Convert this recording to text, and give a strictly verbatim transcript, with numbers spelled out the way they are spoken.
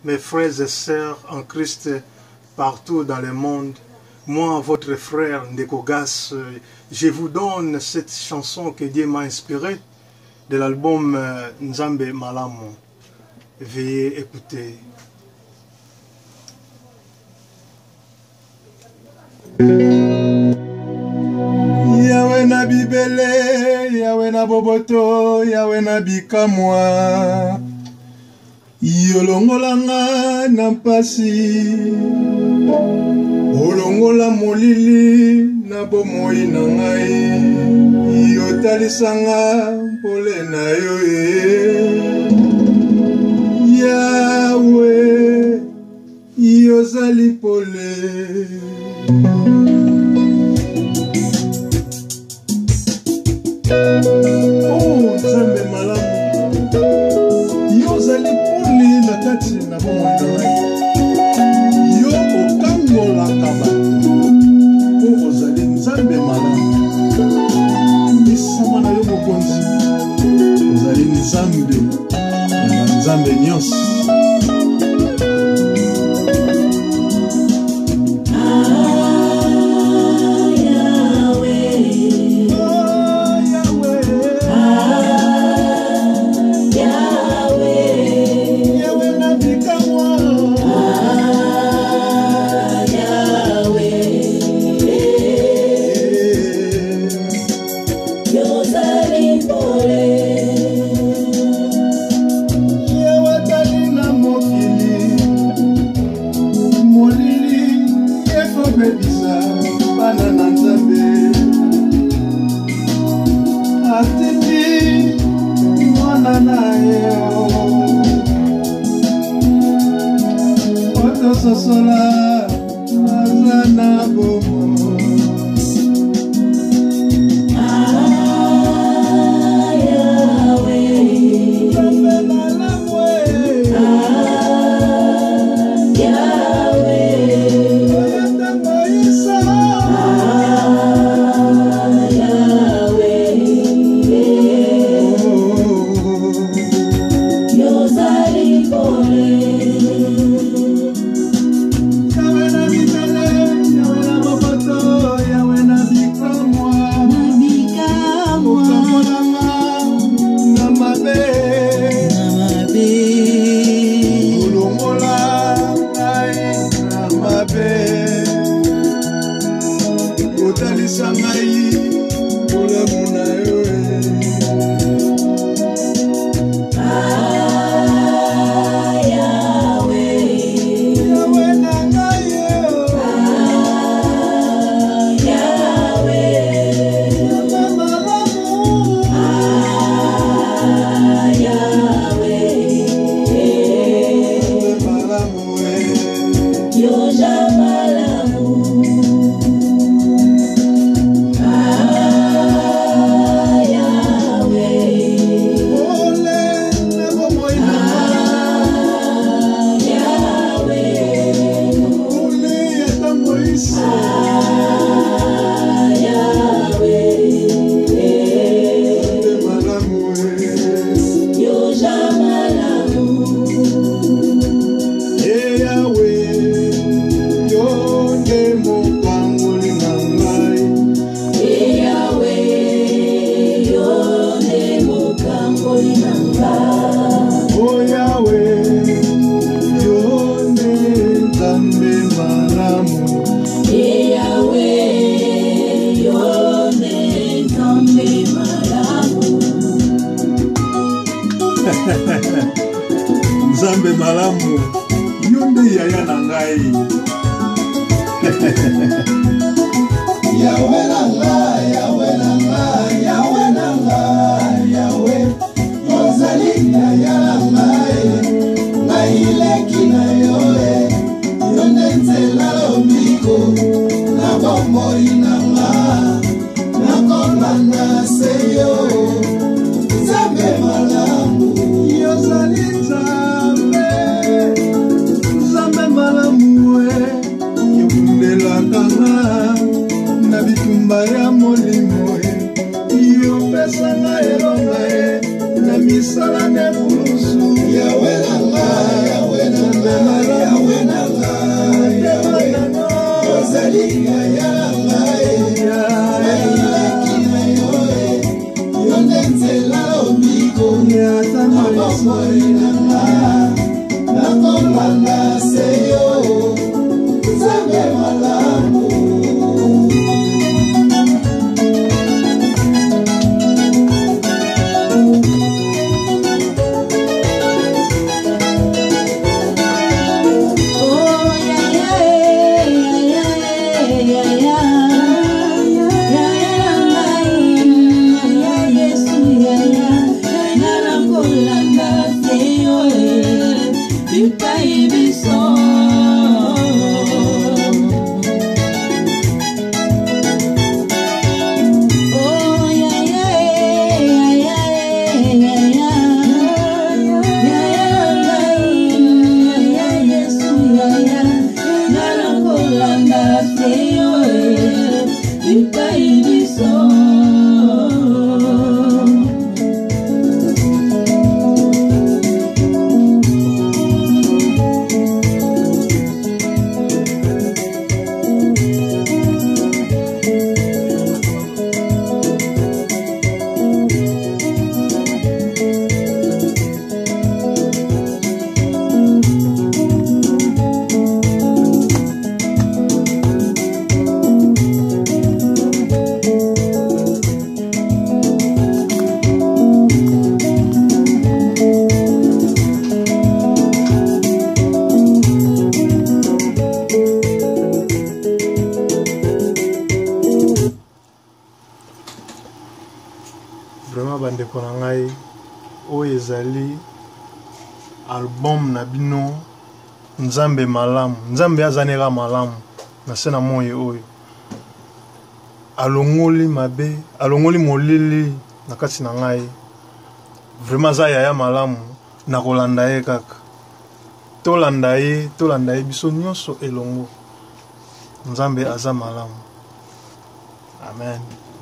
mes frères et sœurs en Christ partout dans le monde, moi, votre frère Ndekogas, je vous donne cette chanson que Dieu m'a inspirée de l'album Nzambe Malamu. Veuillez écouter. Yawe na bibele, Yawe na boboto, Yawe na bikamwa. Yolongolanga na mpasi, olongola molili na bomoi na ngai. Yotalisanga pole na yo e. Yawe, yozali pole. Oh, Nzambe malamu, yozali pole na kati na bomoi na ngai. Yo okangolaka bato, po ozali Nzambe malamu. Misama na yo mokonzi, ozali Nzambe na Nzambe nyonso. Sosola azana bomo Ayawe Tambela la mwe Ayawe Ayatanga isa Ayawe Yozali pole. Nzambe malamu, yonde yaya na ngai. Yawe na ngai, Yawe na ngai, Yawe na ngai, Yawe. Ozali yaya na ngai, ngai leki na yoe. Yonde nzela lobiko, na bomoi na ngai, na komanda seyo. Nzambe malamu, yozali Nzambe, Nzambe malamu we, yobundela kanga, na bitumba ya bipai biso. Vraiment bandeko na ngai oyo ezali album na bino Nzambe malamu. Nzambe azanera malamu na sena moyo oyo alongoli mabe alongoli molili na kati na ngai. Vraiment za yaya malamu na kolanda ye kaka tolanda ye tolanda ye biso nyonso elongo. Nzambe aza malamu. Amen.